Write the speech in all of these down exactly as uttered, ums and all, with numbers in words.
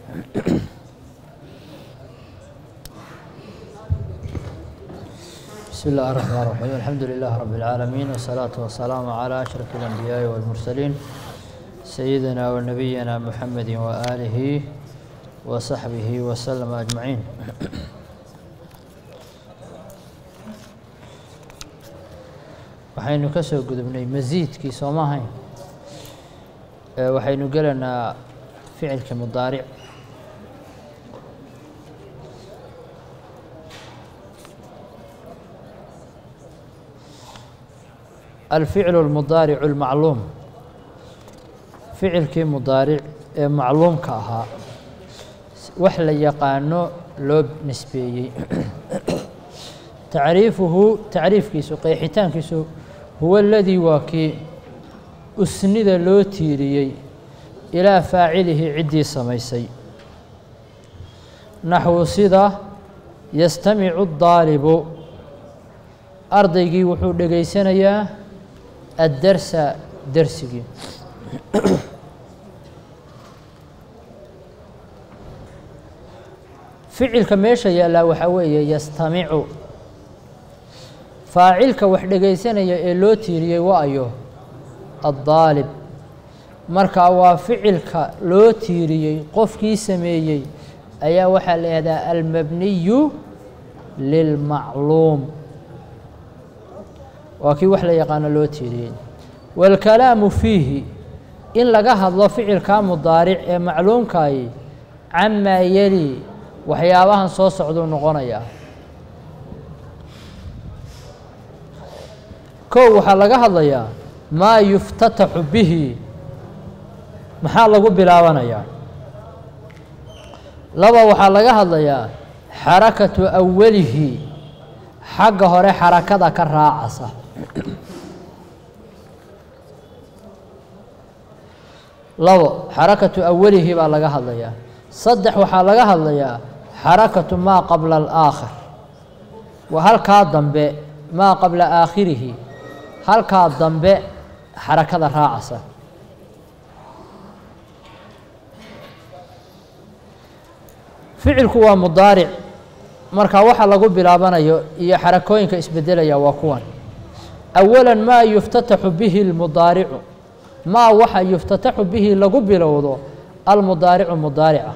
بسم الله الرحمن الرحيم الحمد لله رب العالمين والصلاة والسلام على أشرف الأنبياء والمرسلين سيدنا ونبينا محمد وآله وصحبه وسلم أجمعين. waxaynu ka soo gudubnay masiidkii soo ma ahayn waxaynu gelaynaa ficilka mudaaric الفعل المضارع المعلوم فعل كي مضارع معلوم كاها وحلا يقانو لوب نسبي تعريفه تعريف كيسو قيحتان كيسو هو الذي واكي أسند لو تيريي إلى فاعله عدي سميسي نحو صدى يستمع الضارب أرضيكي وحو دغيسانيا الدرس درسكي فعل كميشا يلا وحوية يستمع فاعلك وحدغيسانيا لو تيريي وايو الضالب marka waa ficilka loo tiiriyay qofkii sameeyay ayaa waxa la yiraahdaa al-mabniy lil-ma'lum وكي وحلا يقانا لو تيرين والكلام فيه إن لقى هذا فعل كان مضارع معلوم كاي عما يلي وحيابها صوص عدون غنيا كو وحلا هذا يا ما يفتتح به محل لقوا بلاوانيا لبا وحلا هذا يا حركة أوله حق هوري حركة كالراعصة لو حركة أوله بقى لقاها هذا صدح وحلقها هذا حركة ما قبل الآخر وهل كاظم ب ما قبل آخره هل كاظم ب حركة الراعصة فعل كوا مضارع marka waxa lagu bilaabanayo iyo xarakooyinka isbedelaya waa kuwan أولا ما يفتتح به المضارع ما waxa يفتتح به lagu bilowdo المضارع مضارعة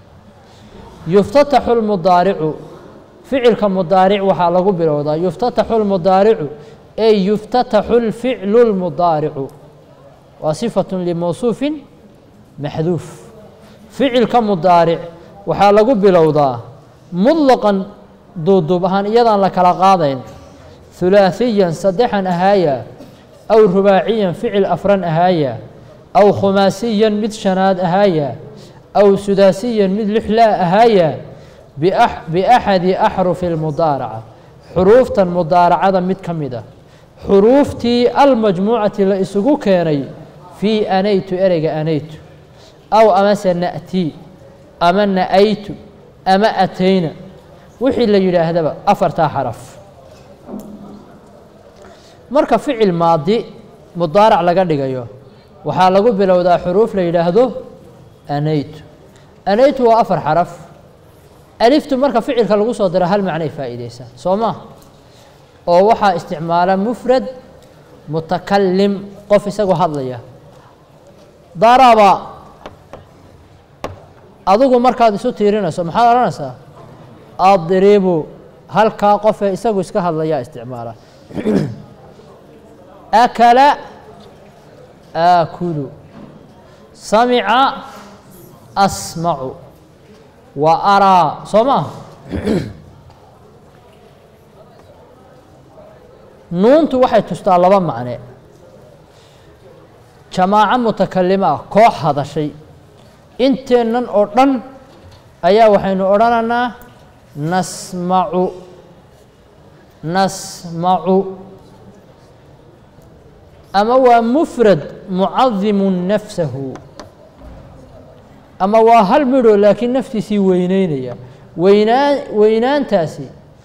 يفتتح المضارع فعل كمضارع waxa lagu bilowda يفتتح المضارع أي يفتتح الفعل المضارع وصفة لموصوف محذوف فعل كمضارع waxa lagu bilowda مطلقا دودوبهان ايضا لكلا قادين ثلاثيا صدحا اهايا او رباعيا فعل افران اهايا او خماسيا مد شناد اهايا او سداسيا مد لحلا اهايا بأح باحد احرف المضارعه حروف المضارعه مد كميده حروفتي المجموعه اللي اسوغو كيني في انيت ارجا انيت او امس ناتي امن ايت أما أتينا وحي اللي يراهدبا أفرتا حرف مركا فعل ماضي مضارع لغا دغايو waxaa lagu bilowdaa xuruuf la yiraahdo anaytu anaytu waa afar xaraf aliftu marka ficilka lagu soo diro hal macna ay faa'iideysa sooma oo waxa isticmaala mufrad mutakallim qof isagu hadlaya daraba adigu markaad isu tiirinayso maxaad oranaysaa adribu halka qof isagu iska hadlaya isticmaala akala akulu sami'a asma'u wa ara soma nuuntu waxay tustaa laba macne jamaaca mutakallima koox hadashay inteenan oo dhan ayaa waxaynu odhanaynaa nasma'u nasma'u ama waa mufrad mucadimun nafsahu ama waa hal midho laakiin naftiisii weyneynaya weynaan weynaantaasi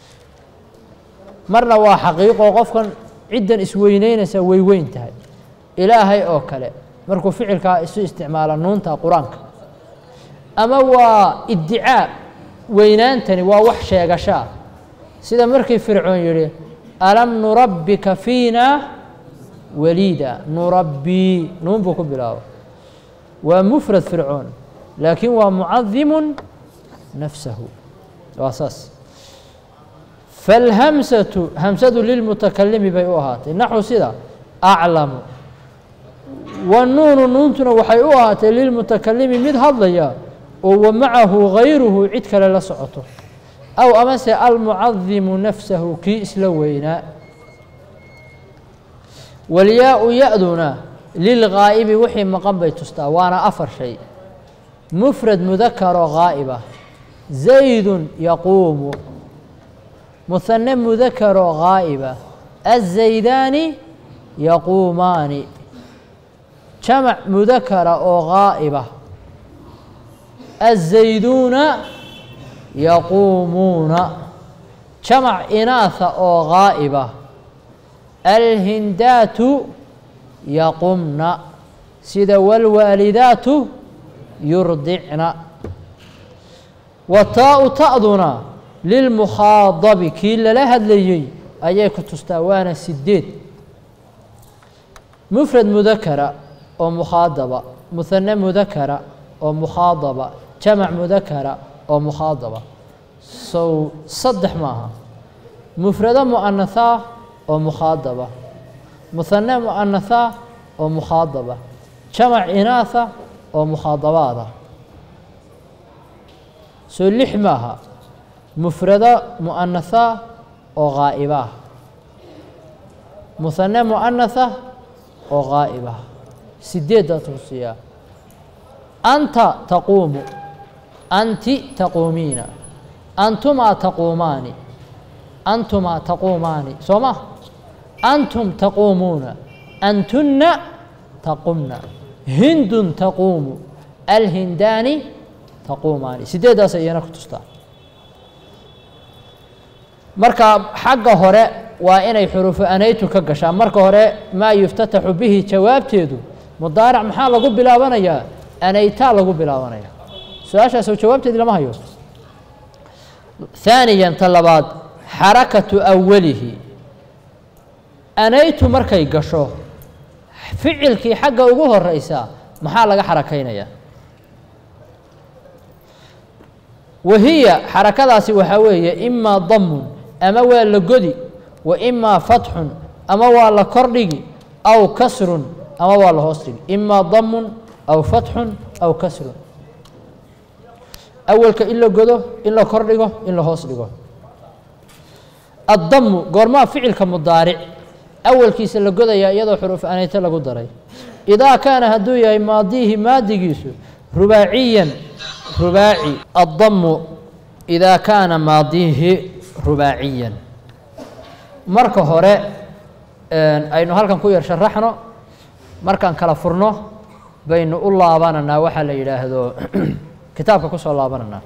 marna waa xaqiiqo qofkan ciddan isweyneynaysa way weyn tahay ilaahay oo kale markuu ficilka isu isticmaala nuunta quraanka ama waa iddicaa weynaantani waa wax sheegashaa sida markii fircoon yidhi alam nurabbika fiina waliida nurabbii nuun buu ku bilaabo waa mufrad fircoon laakiin waa mucadimun nafsahu waa saas falhamsatu hamsadu lilmutakalimi bay u ahaatay naxu sida aclamu wanuunu nuuntuna waxay u ahaatay lilmutakalimi mid hadlaya oo wa macahu gayruhu cid kale la socoto aw amase almucadimu nafsahu kii isla weynaa walyaa-u ya-duna lilgaa'ibi wixii maqan bay tustaa waana afar shay mufrad mudakaroo gaa'iba zaydun yaquumu muhane mudakaroo gaa'iba azaydaani yaquumaani jamac mudakara oo gaa'iba azayduuna yaquumuuna jamac inaatha oo gaa'iba alhindaatu yaqumna sida walwaalidaatu yurdicna wataau ta'duna lilmukhaadabi kii lala hadlayey ayay ku tustaa waana sideed mufrad mudakara oo mukhaadaba muhane mudakara oo mukhaadaba jamac mudakara oo mukhaadaba sow saddex maaha mufrado mu'anahaa oo mukhaadaba muhane mu'anahaa oo mukhaadaba jamac inaatha oo mukhaadabaada soo lix maaha mufrado mu'anahaa oo gaa'ibaah muhane mu'anaha oo gaa'ibaah sideeddaa tusiyaa anta taquumu anti taquumiina antumaa taquumaani antumaa taquumaani soo ma antum taquumuuna antunna taqumna hindun taquumu alhindaani taquumaani sideeddaas iyana ku tustaa marka xagga hore waa inay xuruufu anaytu ka gashaa marka hore maa yuftataxu bihi jawaabteedu mudaaric maxaa lagu bilaabanayaa anaytaa lagu bilaabanaya su-aashaas oo jawaabteedii lama hayo ثaaniyan ta labaad xarakatu awalihi anaytu markay gasho ficilkii xagga ugu horeysa maxaa laga xarakaynayaa wahiya xarakadaasi waxaa weeye imaa damun ama waa la godi wa imaa fatxun ama waa la kordhigi aw kasrun ama waa la hoos dhigi imaa damun aw fatxun aw kasrun awalka in la godo in la kordhigo in la hoos dhigo addamu goormaa ficilka mudaaric awalkiisa la godayaa iyadoo xuruuf anayta lagu daray idaa kaana hadduu yahay maadiihi maadigiisu rubaaciyan rubaaci addamu idaa kaana maadiihi rubaaciyan marka hore aynu halkan ku yar sharaxno markaan kala furno baynu u laabananaa waxaa la yidhaahdo kitaabka ku soo laabananaa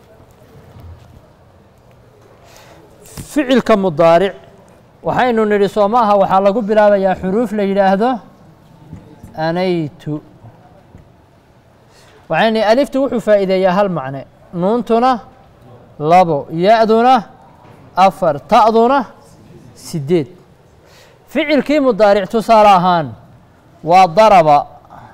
ficilka mudaaric waxaynu nidhi soo maaha waxaa lagu bilaabayaa xuruuf la yidhaahdo anaytu waxayni aliftu wuxuu faa'iideeyaa hal macne nuuntuna labo ya-duna afar ta'duna sideed ficilkii mudaaric tusaale ahaan waa daraba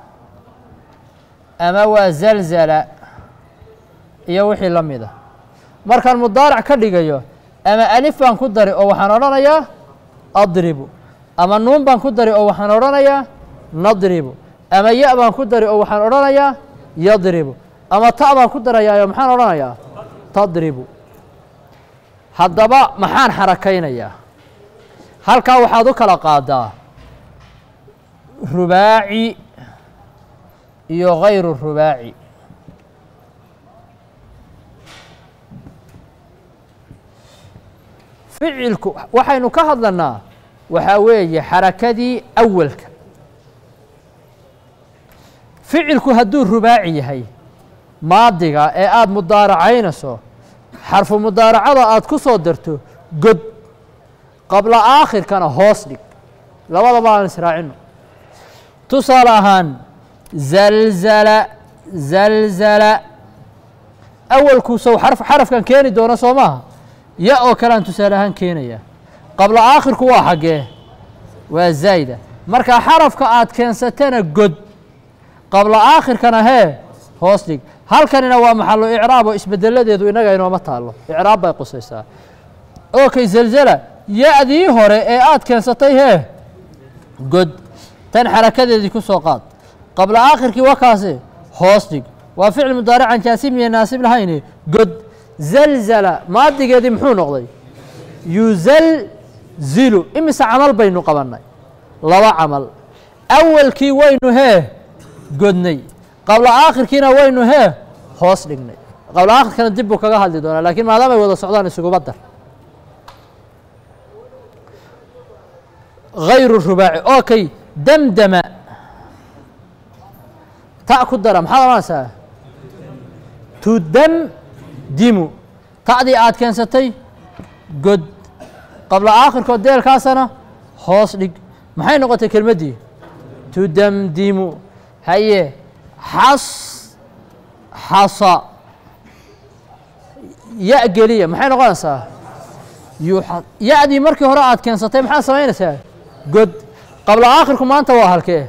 ama waa zalzala iyo wixii la mida markaan mudaaric ka dhigayo ama alif baan ku dari oo waxaan odhanayaa adribu ama nuun baan ku dari oo waxaan odhanayaa nadribu ama ya baan ku dari oo waxaan odhanayaa yadribu ama ta baan ku darayaayo maxaan odhanayaa tadribu haddaba maxaan xarakaynayaa halkaa waxaad u kala qaadaa rubaaci iyo gayru rubaaci ficilku waxaynu ka hadlanaa waxaa weeye xarakadii awalka ficilku hadduu rubaaci yahay maadiga ee aada mudaaracaynayso xarfu mudaaracada aada ku soo darto god qabla aakhirkana hoos dhig labadaba aan israacino tusaale ahaan zalzala zalzala awalku sow xarf xarafkan keeni doona soo maaha ya oo kalean tusaale ahaan keenaya qabla aakhirku waa xaggee waa zaayda marka xarafka aad keensatana god qabla aakhirkana hee hoos dhig halkanina waa maxallo icraab oo isbedeladeedu inaga inooma taalo icraab bay qusaysaa okay zalzala ya-dii hore ee aad keensatay hee god tan xarakadeedii ku soo qaad qabla aakhirkii wakaasi hoos dhig waa ficil mudaarican jaasim iyo naasib lahayni god zalzala maadigeedii muxuu noqday yuzalzilu imise camal baynu qabannay laba camal awalkii waynu hee godnay qabla aakhirkiina waynu hee hoos dhignay qabla aakhirkana dib buu kaga hadli doonaa laakiin maadaama ay wada socdaan isuguba dar غayru rubaaci okay damdama ta ku dara maxaad oranaysaa tudamdimu ta'dii aad keensatay god qabla aakhirkood deelkaasana hoos dhig maxay noqotay kelmaddii tudamdimu haye xas xasa ya geliya maxay noqonaysaa ya-dii markii hore aad keensatay maxaad samaynaysaa god qabla aakhirku maanta waa halkee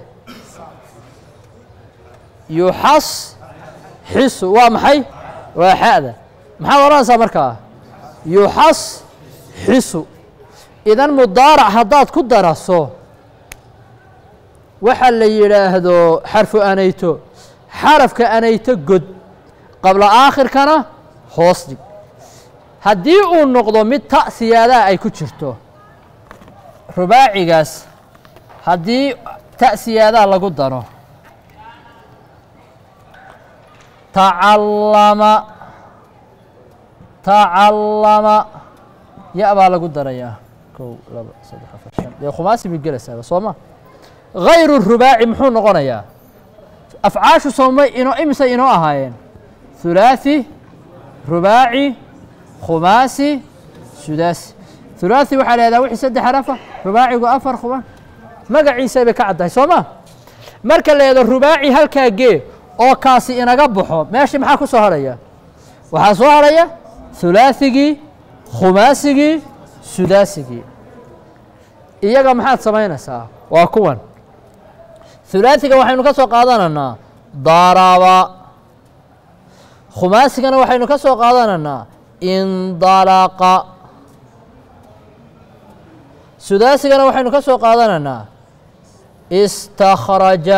yuxas xisu waa maxay waa xa'da maxaad odhanaysaa markaa yuxas xisu idan mudaarac haddaad ku daraso waxa la yidhaahdo xarfu anayto xarafka anayto god qabla aakhirkana hoos dhig haddii uu noqdo mid ta siyaadaa ay ku jirto rubaacigaas haddii ta siyaadaa lagu daro tacallama tacallama ya baa lagu darayaa kow laba saddex afar shan dee khumaasi bay gelaysaaba soo ma غayru rubaaci muxuu noqonayaa afcaashu soomay inoo imise inoo ahaayeen hulaaثi rubaaci khumaasi sudaasi hulaaثi waxaa la yahdaa wixii saddex arafa rubaacigu afar khuma magaciisa bay ka caddahay soo ma marka la yahdo rubaaci halkaa gee oo kaasi inaga baxo meeshii maxaa ku soo harhaya waxaa soo harhaya hulaaثigii khumaasigii sudaasigii iyaga maxaad samaynaysaa waa kuwan hulaaثiga waxaynu ka soo qaadanaynaa daraba khumaasigana waxaynu ka soo qaadanaynaa indalaqa sudaasigana waxaynu ka soo qaadanaynaa istakhraja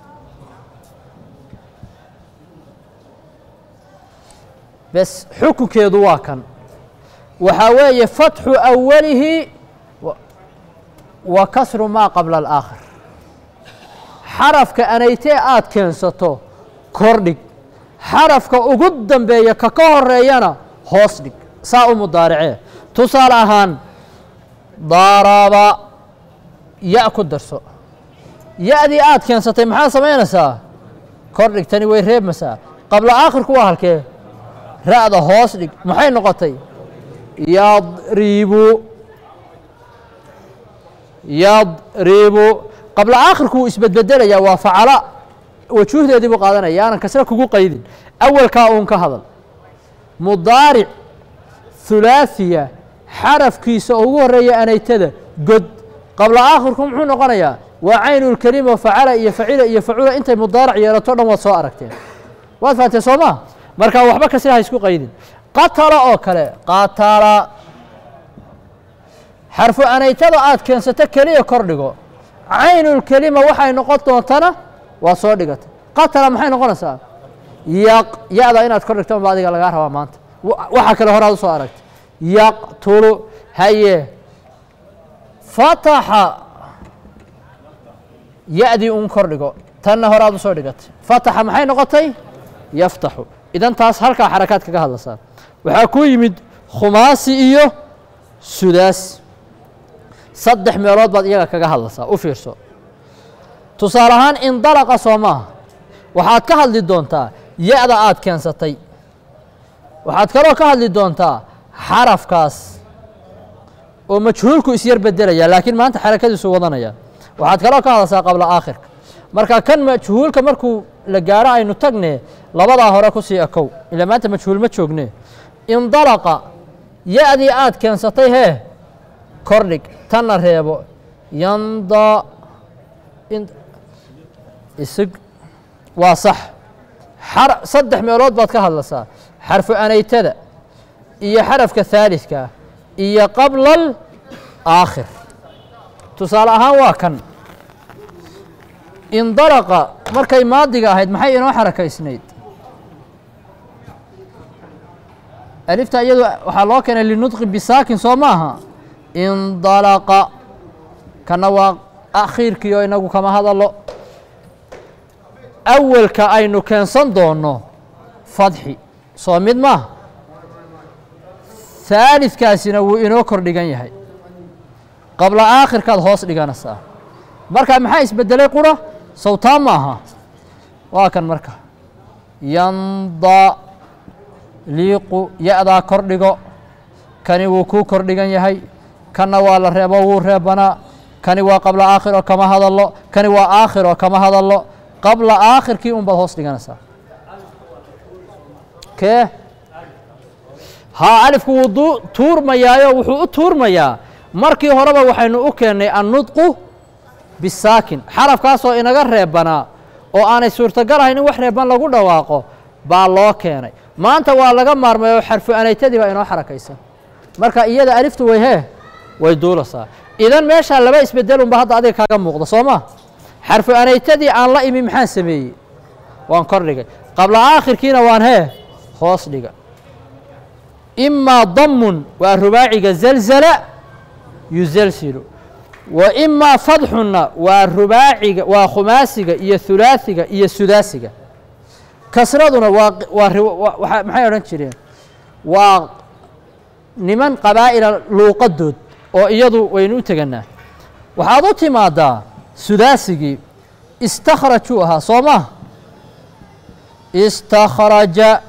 bes xukunkeedu waa kan waxaa weeye fatxu awalihi wa kasru maa qabla alaakhir xarafka anaytee aad keensato kordhig xarafka ugu dambeeya ka ka horeeyana hoos dhig saa u mudaaricee tusaale ahaan daraba ya ku darso ya-dii aad keensatay maxaad samaynaysaa kordhig tani way reebmaysaa qabla aakhirku waa halkee ra'da hoos dhig maxay noqotay yadribu yadribu qabla aakhirku wuu isbedbedelayaa waa facala wajuuhdeedii buu qaadanaya yaanan kasra kugu qaydin awalkaa uun ka hadal mudaaric hulaaثiya xarafkiisa oo ugu horeeya anaytada god qabla aakhirku muxuu noqonayaa waa caynu lkelima facala iyo facila iyo facula intay mudaarac yeelato dhan waad soo aragteen waad fahamtee soo maa marka waxba kasra ha isku qaydin qatala oo kale qatala xarfu anaytada aad keensato keliya kor dhigo caynulkelima waxay noqon doontana waa soo dhigatay qatala maxay noqonaysaa yaq ya-da inaad kor dhigto unba adiga lagaa rabaa maanta waxaa kale hore aad u soo aragtay yaqtulu haye fataxa ya-dii un kor dhigo tanna hore aad u soo dhigatay fataxa maxay noqotay yaftaxu idan taas halkaa xarakaad kaga hadlaysaa waxaa ku yimid khumaasi iyo sudaasi saddex meelood baad iyaga kaga hadlaysaa u fiirso tusaale ahaan indalaqa soo maaha waxaad ka hadli doontaa ya-da aad keensatay waxaad kaloo ka hadli doontaa xarafkaas oo majhuulku isyar bedelaya laakiin maanta xarakadiisu wadanaya waxaad kaloo ka hadlaysaa qabla aakhirka marka kan majhuulka markuu la gaaro aynu tagne labadaa hore ku sii ekow ilaa maanta majhuul ma joogne indalaqa ya-dii aad keensatay hee kordhig tanna reebo yanda isig waa sax saddex meelood baad ka hadlaysaa xarfu anaytada iyo xarafka haalidka iyo qabla aakhir tusaale ahaan waa kan indalaqa markay maadiga ahayd maxay inoo xarakaysnayd alifta iyadu waxaa loo keenay linudqi bisaakin soo maaha indalaqa kana waa akhiirkiio inagu kama hadalo awalka aynu keensan doono fadxi soo mid maaha haalidkaasina wuu inoo kor dhigan yahay qabla aakhirkaad hoos dhiganaysaa marka maxaa isbedelay qura sawtaan maaha waa kan marka yandaliiqu ya-daa kor dhigo kani wuu kuu kor dhigan yahay kanna waa la reebo wuu reebanaa kani waa qabla aakhir oo kama hadalo kani waa aakhir oo kama hadalo qabla aakhirkii un baad hoos dhiganaysaa kee haa alifku wuu tuurmayaayo wuxuu u tuurmayaa markii horeba waxaynu u keennay annudqu bisaakin xarafkaasoo inaga reebanaa oo aanay suurtagal ahayn in wax reeban lagu dhawaaqo baa loo keenay maanta waa laga maarmayo xarfu anaytadii baa inoo xarakaysan marka iyada aliftu way hee way duulasaa idan meeshaa laba isbedel unba hadda adiga kaaga muuqda soo ma xarfu anaytadii aan la imi maxaan sameeyey waan kor dhigay qabla aakhirkiina waan hee hoos dhiga imaa damun waa rubaaciga zalzala yusalsilu wa imaa fadxunna waa rubaaciga waa khumaasiga iyo hulaasiga iyo sudaasiga kasraduna waa waa maxay odhan jireen waa niman qabaa'ila luuqadood oo iyadu waynu u teganaa waxaad u timaadaa sudaasigii istakhrajuu ahaa soo ma istakhraja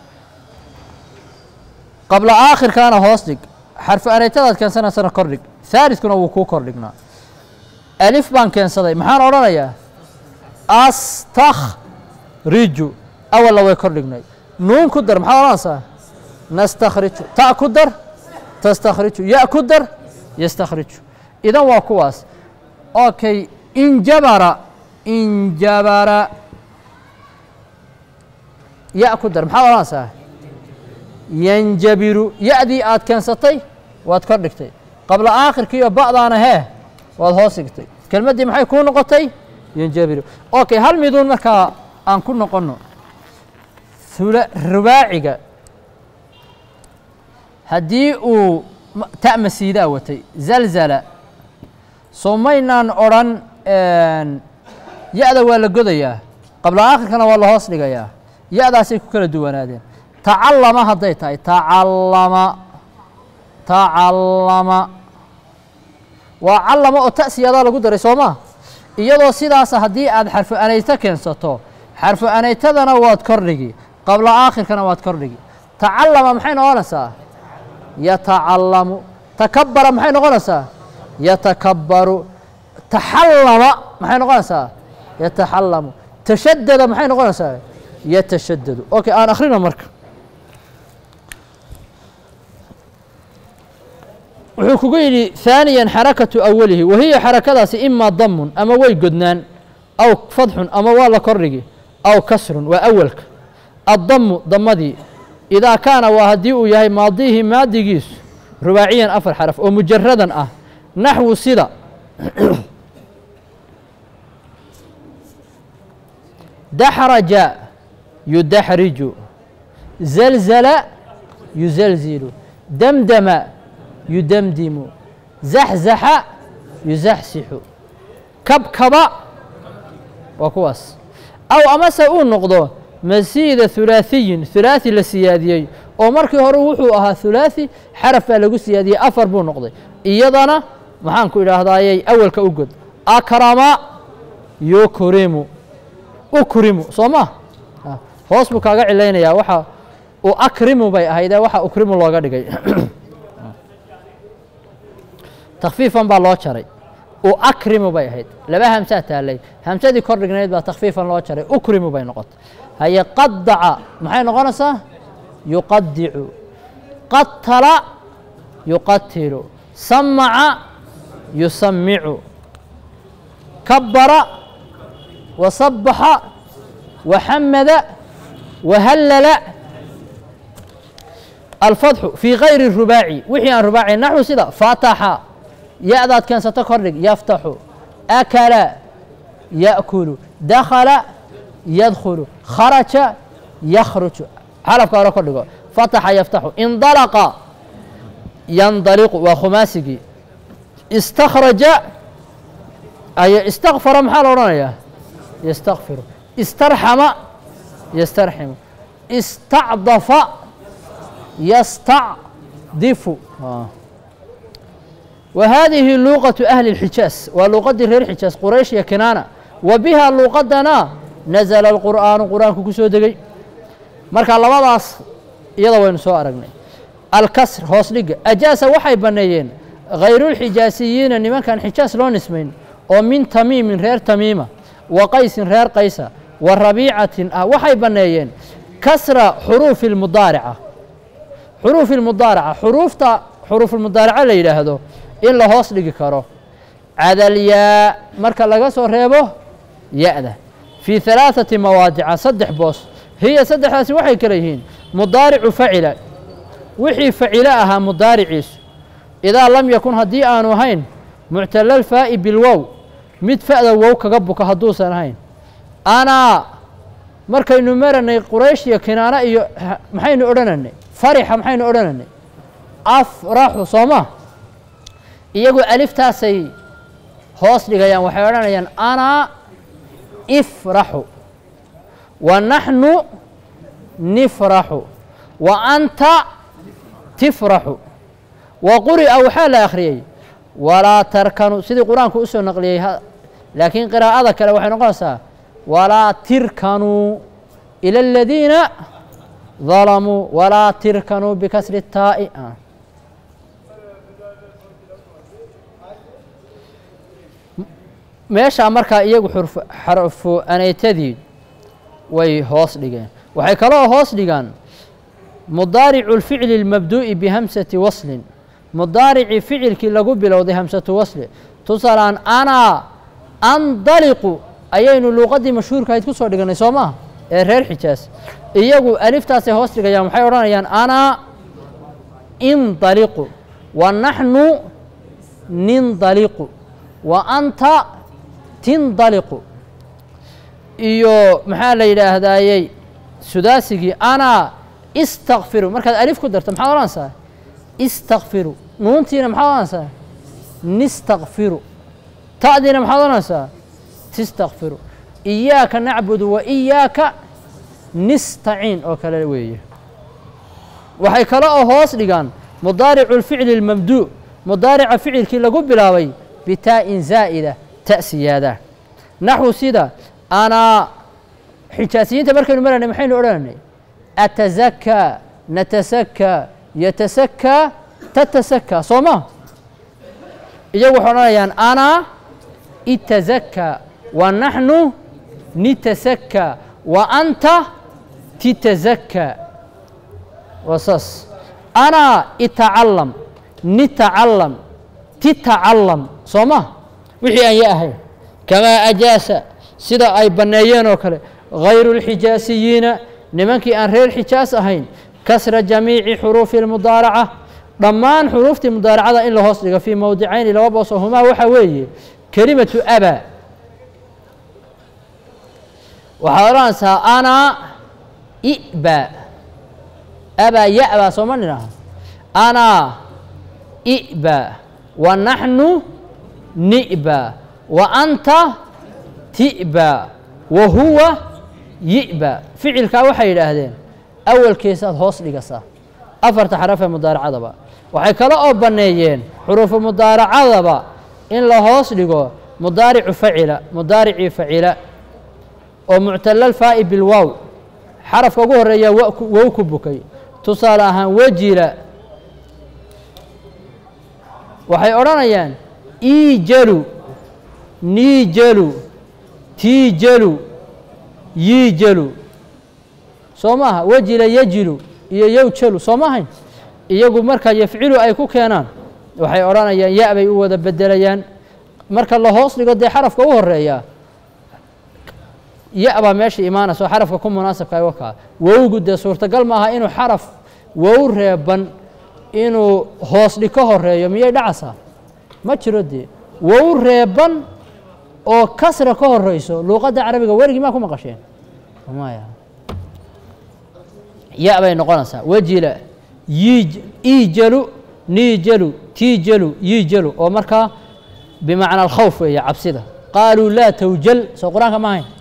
qabla aakhirkaana hoos dhig xarfu anaytadaad keensanaysana kor dhig haalidkuna wuu kuu kor dhignaa alif baan keensaday maxaan odhanayaa astakhriju awalna way kor dhignay nuun ku dar maxaad odhanaysaa nastakhriju ta ku dar tastakhriju ya ku dar yastakhriju idan waa kuwaas okay injabara injabara ya ku dar maxaad odhanaysaa yanjabiru ya-dii aad keensatay waad kor dhigtay qabla aakhirkiiyo ba'daana hee waad hoos dhigtay kelmaddii maxay kuu noqotay yanjabiru okay hal miduun markaa aan ku noqonno rubaaciga haddii uu ta masiidaa watay zalzala soo maynaan odhan ya-da waa la godayaa qabla aakhirkana waa la hoos dhigayaa ya-daasay ku kala duwanaadeen tacallama hadday tahay tacallama tacallama waa callama oo ta'siyadaa lagu daray soo ma iyadoo sidaasa haddii aad xarfu anayto keensato xarfu anaytadana waad kor dhigi qabla aakhirkana waad kor dhigi tacallama maxay noqonaysaa yatacallamu takabbara maxay noqonaysaa yatakabbaru taxallama maxay noqonaysaa yataxallamu tashaddada maxay noqonaysaa yatashaddadu okay aan akhrino marka wuxuu kugu yidhi ثaaniya xarakatu awalihi wahiya xarakadaasi imaa damun ama way godnaan aw fadxun ama waa la kordhigi aw kasrun waa awalka addamu damadii idaa kaana waa haddii uu yahay maadihi maadigiisu rubaaciyan afar xaraf oo mujaradan ah naxwu sida daxraja yudaxriju zalzala yuzalzilu damdama yudamdimu zaxzaxa yuzaxsixu kabkaba waa kuwaas aw amase uu noqdo masiida hulaaثiyin hulaaثi la siyaadiyey oo markii hore wuxuu ahaa hulaaثi xaraf baa lagu siyaadiyey afar buu noqday iyadana maxaan ku idhaahdayey awalka u god akrama yukrimu ukrimu soo ma hoos buu kaaga cilaynayaa waxa uu akrimu bay ahaydee waxa ukrimu looga dhigay takfiifan baa loo jaray uakrimu bay ahayd laba hamsaa taallay hamsadii kor dhignayd baa takhfiifan loo jaray ukrimu bay noqotay haye qadaca maxay noqonaysaa yuqadicu qatala yuqatilu samaca yusamicu kabara wasabaxa waxamada wahallala الفضح في غير الرباعي وحي عن رباعي نحو سيدا فتح يأذات كان ستكرر يفتح أكل يأكل دخل يدخل خرج يخرج حرف كاركرر فتح يفتح انطلق ينطلق وخماسي استخرج أي استغفر محل ورانيا يستغفر استرحم يسترحم استعضف يستعضف آه. وهذه لغة أهل الحجاز ولغة غير الحجاز قريش يا كنانة وبها لغتنا نزل القرآن قرآن كسو دقي مركا الله وضعص يلا وين سو أرقني الكسر هوسلق أجاس وحي بنيين غير الحجازيين أن من كان حجاز لون اسمين ومن تميم غير تميمة وقيس غير قيسة والربيعة آه وحي بنيين كسر حروف المضارعة حروف المضارعة حروف تا حروف المضارعة اللي يلاهدو إلا هوس لقي كارو عدا الياء مركا لقاسو ريبو يأذا في ثلاثة مواضع صدح بوس هي صدح هاسي وحي كريهين مضارع فعل وحي فعلها مضارعيس إذا لم يكن هدي آنو هين معتل الفاء بالواو مدفع ذا واو كقبك هدوسا هين أنا مركا ينمرني قريش يكنانا إيو محين أرنني فرح محين أرنني أفرح صوما يقول ألف تاسي هوس لغيان وحيرانيان أنا افرح ونحن نفرح وأنت تفرح وقرئ وحال آخرية ولا تركنوا سيدي قرآن كأسو نقليه لكن قراءة كلا وحي نقصها ولا تركنوا إلى الذين ظلموا ولا تركنوا بكسر التاء آه. meesha marka iyagu xurf xarfu anaytadii way hoos dhigeen waxay kala hoos dhigaan mudari'u al-fi'l al-mabdu'i bi hamsati wasl mudari'i fi'lki lagu bilowday hamsatu wasl tusalan ana andaliqu ayaynu luqadii mashhuurka ayd ku soo dhiganay Soomaa ee reer Xijaas iyagu aliftaas ay hoos dhigayaan waxay oranayaan ana indaliqu wa nahnu nindaliqu wa anta تنطلق إيو محل إلى هدايي سداسي أنا استغفر مركز ألف كدرت محل رانسا استغفر نونتينا محل رانسا نستغفر تأدينا محل رانسا تستغفر إياك نعبد وإياك نستعين أو كلاوية وحي كلاو هوس لغان مضارع الفعل الممدوء مضارع فعل كي لقب بلاوي بتاء زائدة تأسيادة نحو سيدا أنا حجاسيين تبركوا المرأة محين أوراني أتزكى نتسكى يتسكى تتسكى صوما يجوا حرانيان أنا اتزكى ونحن نتسكى وأنت تتزكى وصص أنا اتعلم نتعلم تتعلم صوما وحي أن يأهل كما أجاس سيدا أي بنيين وكله غير الحجاسيين نمانكي أن غير الحجاس أهين كسر جميع حروف المضارعة ضمان حروف المضارعة إلا هصلق في موضعين إلا وبصهما وحوي كلمة أبا وحرانسها أنا إئبا أبا يأبا صمنا أنا إئبا ونحن نئبى وأنت تئبى وهو يئبى فعل كاوحي لهذين أول كيسات هوس لقصة أفرت حرف مضارع ضبا وحي كلا أو بنيين حروف مضارع ضبا إن لا هوس لقو مضارع فعل مضارع فعل ومعتل الفاء بالواو حرف كقول ريا ووكبكي تصالها وجل وحي أورانيان إيجلوا niijalu tiijalu yiijalu soo maaha wajila yajilu iyo yowjalu soo maahayn iyagu marka yafcilu ay ku keenaan waxay odhanayaan ya bay u wada bedelayaan marka la hoos dhigo dee xarafka u horeeya ya baa meesha imaanaysa oo xarafka ku munaasabka ay wakaa wowgu dee suurtagal maaha inuu xaraf wow reeban inuu hoos dhig ka horeeyo miyay dhacaysaa ma jiro dee wow reeban oo kasra ka horeyso luuqadda carabiga werigii maa ku maqasheen maya ya bay noqonaysaa wajila yiij iijalu niijalu tiijalu yiijalu oo markaa bimacna alkhawf weeye cabsida qaaluu laa tawjal soo qur-aanka ma ahayn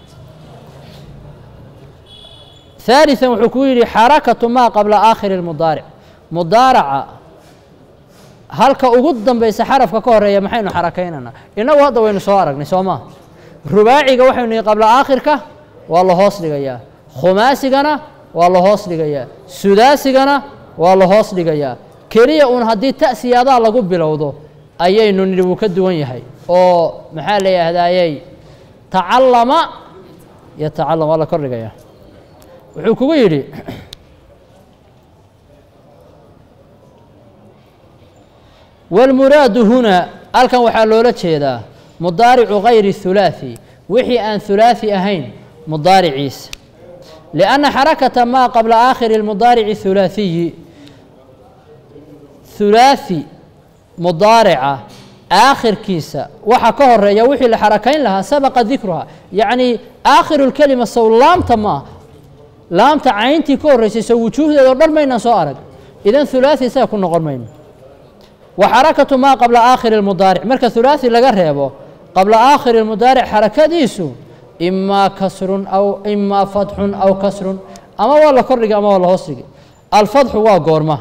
ثالثا wuxuu ku yidhi xarakatu maa qabla aakhiri اlmudaaric mudaaraca halka ugu dambaysa xarafka ka horeeya maxaynu xarakaynana inagu hadda waynu soo aragnay soo maa rubaaciga waxaynu nihi qabla aakhirka waa la hoos dhigayaa khumaasigana waa la hoos dhigayaa sudaasigana waa la hoos dhigayaa keliya uun haddii ta'siyaadaa lagu bilowdo ayaynu nidhi wuu ka duwan yahay oo maxaa la yidhahdaayey tacallama yatacalam waa la kor dhigayaa wuxuu kugu yidhi wاlmuraadu huna halkan waxaa loola jeedaa mudaaricu gayri hulaaثi wixii aan hulaaثi ahayn mudaariciisa liأnna xarakata maa qabla aakhiri اlmudaarici hulaaثiyi hulaaثi mudaarica aakhirkiisa waxa ka horeeya wixii la xarakayn lahaa sabaqa dikruha yacni aakhiru اlkelima sow laamta maa laamta cayntii ka horreysay soo wujuuhdeeda o dhan maynaan soo arag idan hulaaثi isaga ku noqon mayno wa xarakatu maa qabla aakhiri اlmudaaric marka hulaaثi laga reebo qabla aakhiri اlmudaaric xarakadiisu imaa kasrun aw imaa fatxun aw kasrun ama waa la kordhigay ama waa la hoos dhigay alfatxu waa goorma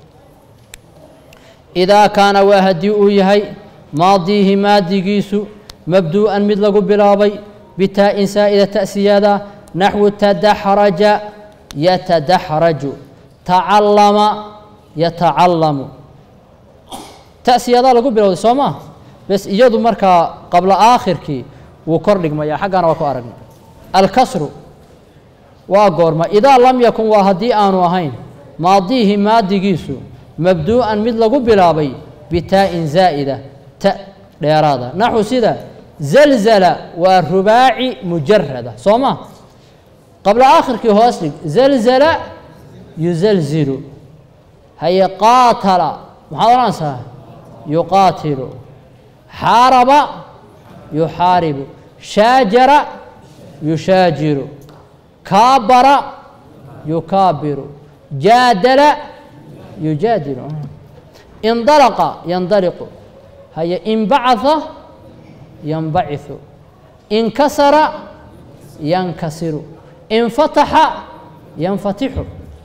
idaa kaana waa haddii uu yahay maadiihi maadigiisu mabduu'an mid lagu bilaabay bitaa'in saa'ida ta'siyaada naxwu tadaxraja yatadaxraju tacallama yatacallamu ta'siyadaa lagu bilowday soo maa bes iyadu markaa qabla aakhirkii wuu kor dhigmayaa xaggana waa ku aragnay alkasru waa goorma idaa lam yakun waa haddii aanu ahayn maadiihi maadigiisu mabduu'an mid lagu bilaabay bitaa'in zaa'ida ta dheeraada naxwu sida zalzala waa rubaaci mujarada soo maa qabla aakhirkii hoos dhig zalzala yuzalzilu haye qaatala maxaad odhanaysaa yuqaatilu xaaraba yuxaaribu shaajara yushaajiru kaabara yukaabiru jaadala yujaadilu indalaqa yandaliqu haye inbacaثa yanbaciثu inkasara yankasiru infataxa yanfatixu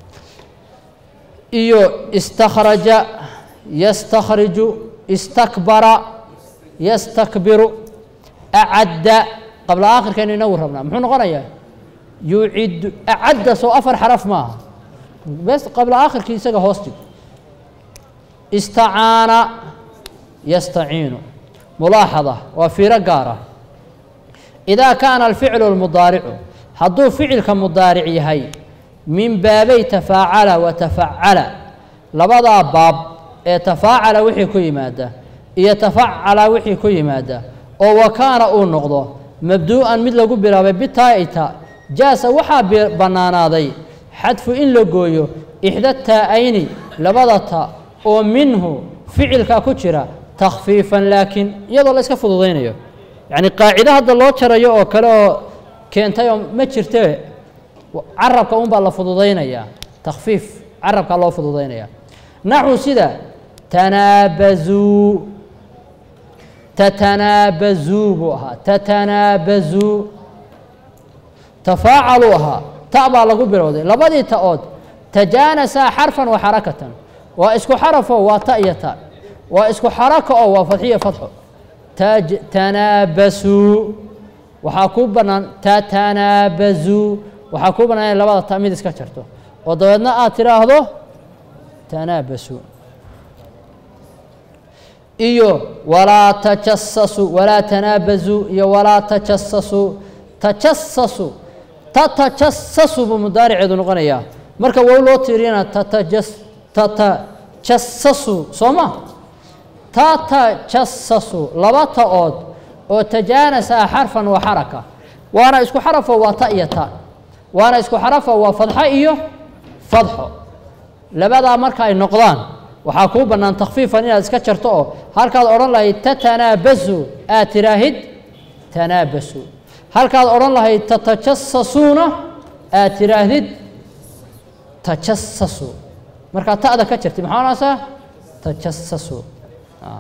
iyo istakhraja yastakhriju istakbara yastakbiru acadda qabla aakhirkaynu inagu rabnaa muxuu noqonayaa yuciddu acadda soo afar xaraf maaha bes qabla aakhirkii isaga hoos dhig istacaana yastaciinu mulaaxada waa fiiro gaara idaa kaana alficlu اlmudaaricu hadduu ficilka mudaaric yahay min baabay tafaacala wa tafacala labadaa baab ee tafaacala wixii ku yimaada iyo tafacala wixii ku yimaada oo wakaana uu noqdo mabduu'an mid lagu bilaabay bitaa'ita jaasa waxaa bannaanaaday xadfu in la gooyo ixda taa'ayni labada ta oo minhu ficilka ku jira takhfiifan laakiin iyadoo la iska fududaynayo yacni qaacido hadda loo jarayo oo kale oo keentayoo ma jirte carabka un baa la fududaynayaa takhfiif carabkaa loo fududaynaya naxwu sida tanaabazuu tatanaabazuu buu ahaa tatanaabazuu tafaacaluu ahaa ta baa lagu bilowday labadii ta'ood tajaanasaa xarfan wa xarakatan waa isku xarafo waa ta iyo ta waa isku xarako oo waa fadxiyo fadxo tanaabasuu waxaa kuu bannaan tatanaabazuu waxaa kuu bannaan in labada ta mid iska jarto oo dabeedna aad tidhaahdo tanaabasuu إيو ولا تجسسوا ولا تنابزوا إيو ولا تجسسوا تجسسوا تتجسسوا بمضارع ذو نغنيا مركا وولو تيرينا تتجس تتجسسوا صوما تتجسسوا لبطا أود وتجانس حرفا وحركة وانا اسكو حرفا وطأيتا وانا اسكو حرفا وفضحا إيو فضحو لبدا مركا النقضان وحاكوبا أن تخفيفا إن اسكتشرتو هل كاد أوران الله تتنابزوا آتراهد تنابسوا هل كاد أوران الله تتجسسون آتراهد تجسسوا مركا تأذى كتشرتي محاولة تجسسوا آه.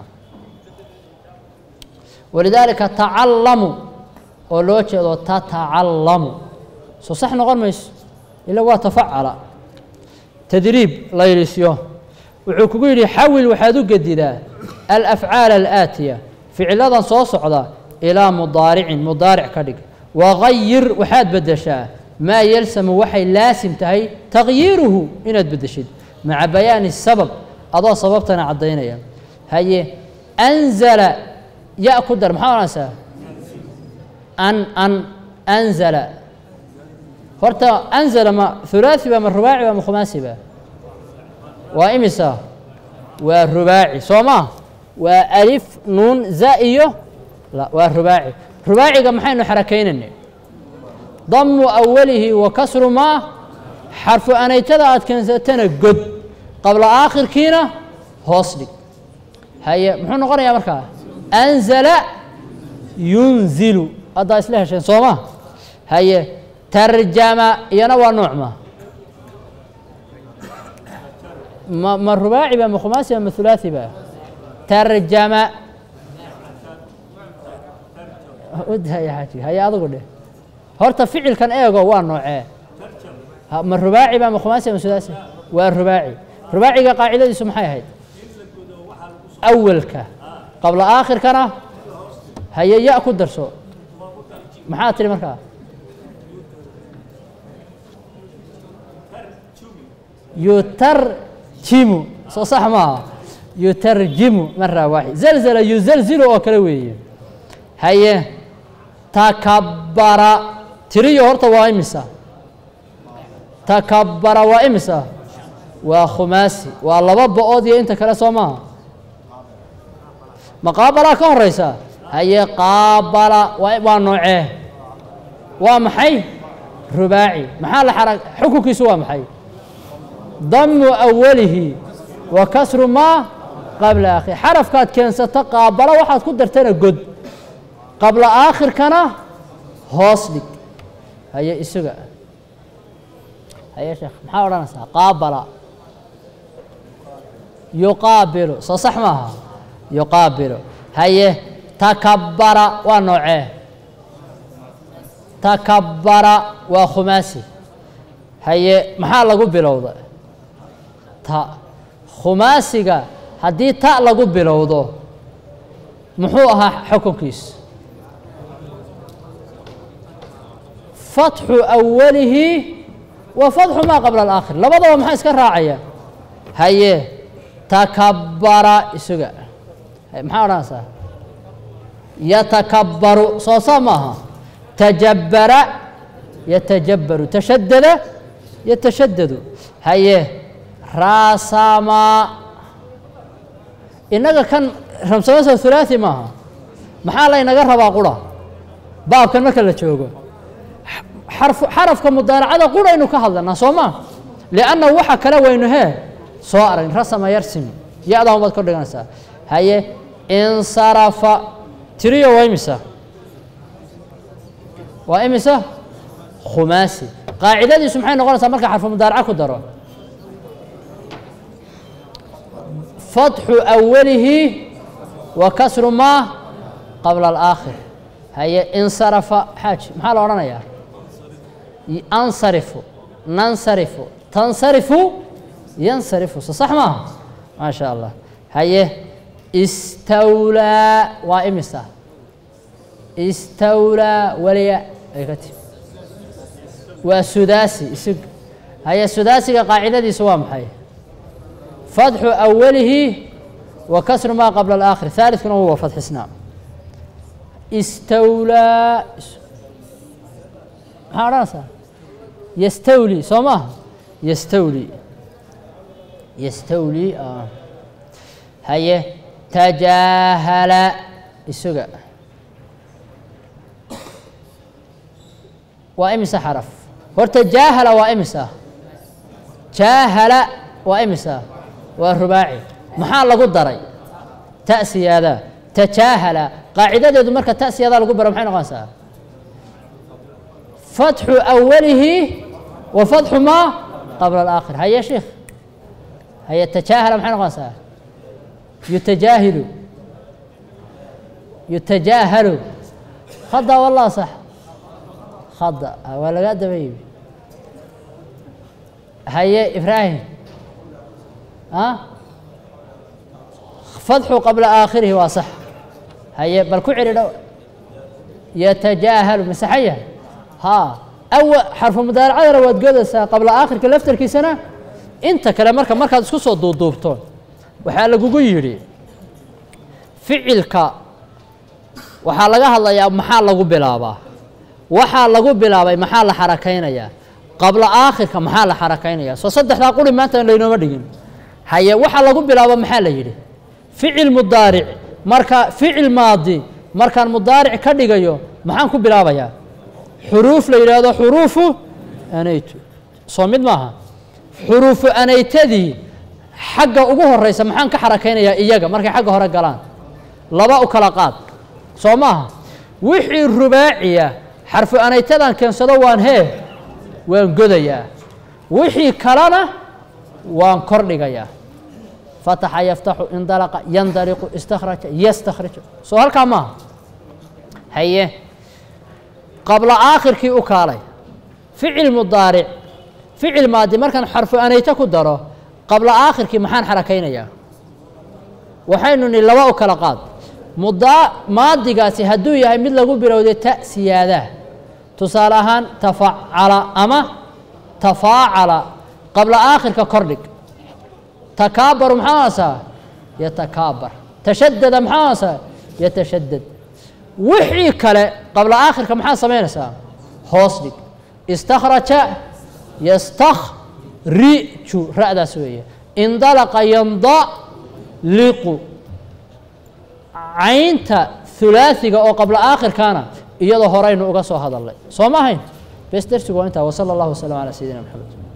ولذلك تعلموا ولوجه تتعلموا سو صح نقول ميس إلا هو تفعل تدريب لا يرسيه وعكوكي حول وحادو قديدا الأفعال الآتية فعلا صو صعدا إلى مضارع مضارع كدق وغير وحاد بدشاه ما يلزم وحي لازم تهي تغييره إن بدشد مع بيان السبب أضا سببتنا عضينا هي أنزل يأكل در محاولة سا أن أن أنزل فرتا أنزل ما ثلاثي وما رباعي وما خماسي با وإمسا والرباعي صوما وألف نون زائية لا والرباعي رباعي كم حين حركين ضم أوله وكسر ما حرف أنا يتدعت كنزتنا قد قبل آخر كينا هوصلي هيا محن قرن يا مركا أنزل ينزل هذا إسلاه شيء صوما هيا ترجمة ينوى نعمة ما ما الرباعي بقى خماسي ولا ثلاثي بقى ترجمة ودها يا حاجي هيا أضغط هرت فعل كان إيه جوا نوعه ما الرباعي بقى خماسي ولا ثلاثي والرباعي رباعي قاعدة دي سمحها هيد أول ك قبل آخر كنا هيا يأكل درسه محاتري مركا يترجم صح ما يترجم مرة واحدة زلزل يزلزل وكلوية هيا تكبر تريو هرت وامسا تكبر وامسا وخماسي والله بابا أودي أنت كلا سوما مقابلة كون رئيسا هي قابلة ونوعه ومحي رباعي محل حركة حكوكي سوا محي ضم أوله وكسر ما قبل آخر حرف كات كان ستقابل واحد قدر تنا قد قبل آخر كان هوصلك هي السجع هي يا شيخ محاولة نسها قابل يقابل صح معها يقابل هي تكبر ونوعه تكبر وخماسي هي محل لغو بلوضه تا خماسيغا هدي تا لغو بلوضه محو اها حكمكيس فتح أوله وفتح ما قبل الآخر لبضوا محا اسكا راعية هي تكبر اسوغا محا راسا يتكبر صوصا ماها تجبر يتجبر تشدد يتشدد هي راسما إنك كان رمسوس ثلاثي ماها محا إنك ربا قرى باب كان مكان لتشوقه حرف حرف كمضارع هذا قول إنه كهذا صوما لأنه وحى كلا وإنه هي صار رسم يرسم يا ده ما بذكر دعنا هي انصرف تريو وإمسا وإمسا خماسي قاعدة دي سبحانه وتعالى سمرك حرف مضارع كدره فتح أوله وكسر ما قبل الآخر هي انصرف حاج محل ورانا يا انصرف ننصرف تنصرف ينصرف صح ما ما شاء الله هي استولى وامسا استولى ولي ايغتي وسداسي اسق هي السداسي قاعده دي سوا محي فتح اوله وكسر ما قبل الآخر ثالث كنا هو فتح اسنام استولى حراسة يستولي صماه يستولي يستولي آه. هيا تجاهل السجا وامسى حرف ورتجاهل وامسى جاهل وامسى والرباعي محال لغو دري تأسي هذا تجاهل قاعدة دو مركة تأسي هذا لغو برا محين غانسا فتح أوله وفتح ما قبل الآخر هيا يا شيخ هيا تجاهل محين غانسا يتجاهل يتجاهل خضع والله صح خضع ولا قد بيبي هيا إبراهيم ها أه؟ فتحه قبل آخره واصح هيا بل كعر يتجاهل مسحية ها أول حرف مضارع رواد قدس قبل آخر كلفتر كي سنة أنت كلام مركب مركب تسكت صوت ضوبطون وحال جوجيري فعلك وحال لقاه الله يا محل لقو بلابا وحال لقو بلابا محل حركين يا قبل آخر كمحل حركين يا صدق لا أقول ما أنت اللي نمدين هيا وحال لقو بلابا محل يجري فعل مضارع مركا فعل ماضي مركا المضارع كدغيو maxaan ku bilaabayaa xuruuf la yiraahdo xuruufu anaytu soo mid maaha xuruufu anaytadii xagga ugu horeysa maxaan ka xarakeynayaa iyaga markay xagga hore galaan laba u kala qaad soo maaha wixii rubaaciya xarfu anaytadan keensado waan hee waan godayaa wixii kalena waan kordhigayaa فتح يفتح انطلق ينطلق استخرج يستخرج سؤال كما هي قبل آخر كي أكالي فعل مضارع فعل ماضي مركن حرف أنيتك الدرا قبل آخر كي محان حركين يا وحين اللواء كلقات مضا ماضي قاسي هدو يا مثل لغو برودة تأسيادة تصالحان تفعل أما تفاعل قبل آخر ككردك تكابر محاسة يتكابر تشدد محاسة يتشدد وحي كلا قبل آخر كمحاسة مينسا هوسدك استخرج يستخرج رأدا سوية انطلق ينطلق عينت ثلاثي أو قبل آخر كان يظهرين وقصوا هذا الله سو ما هين بس درسوا أنت وصلى الله وسلم على سيدنا محمد